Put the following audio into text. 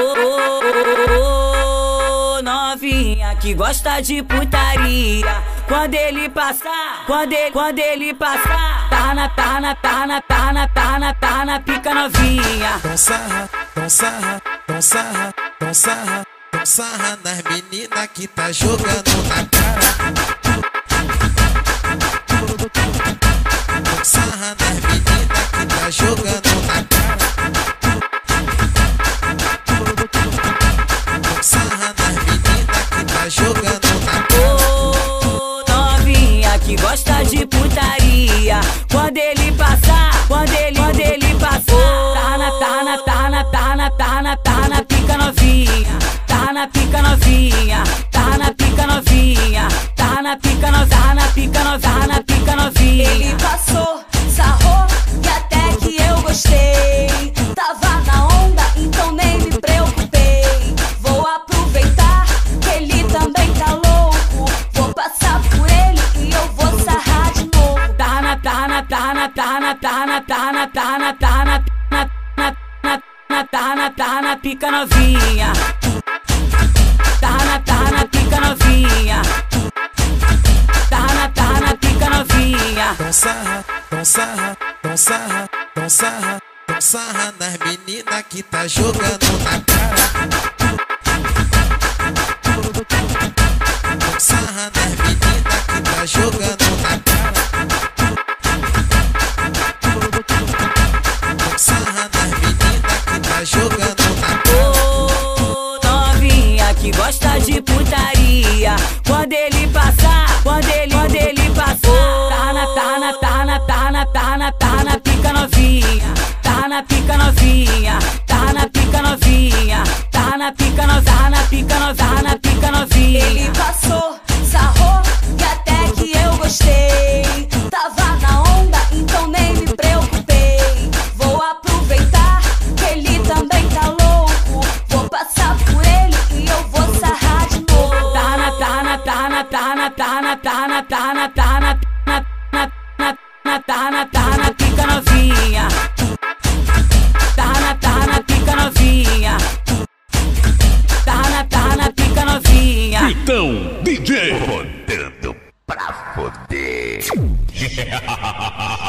Ô, novinha que gosta de putaria. Quando ele passar, quando ele passar, tá na pica novinha. Dom sarra, dom sarra, dom sarra, dom sarra, dom sarra nas meninas que tá jogando na cara. Dom sarra nas meninas que tá jogando na cara. Dom sarra nas meninas que tá jogando na cara. Ô, novinha que gosta de putaria. Quando ele passar, quando ele passar, tá na pica novinha. Tá na pica novinha, tá na pica novinha, tá na pica novinha, tá na pica novinha, tá na pica novinha. Ele passou, sarrou e até que eu gostei. Tava na onda, então nem me preocupei. Vou aproveitar que ele também tá louco. Vou passar por ele e eu vou sarrar de novo. Tá na pica novinha. Tá na pica novinha. Tá na pica novinha. Dom sarra, dom sarra, dom sarra, dom sarra, dom sarra nas meninas que tá jogando na cara. Dom sarra nas meninas que tá jogando na cara. Dom sarra nas meninas que tá jogando na cara. Ô, novinha que gosta de putaria. Quando ele passar, quando ele passar, tá na pica novinha. Tá na pica novinha, tá na pica novinha, tá na pica novinha, tá na pica novinha, tá na pica novinha. Ele passou, sarrou e até que eu gostei. Tava na onda, então nem me preocupei. Vou aproveitar que ele também tá louco. Vou passar por ele e eu vou sarrar de novo. Tá na pica novinha. Tá na pica novinha. Tá na pica novinha. Então, DJ rodando pra foder.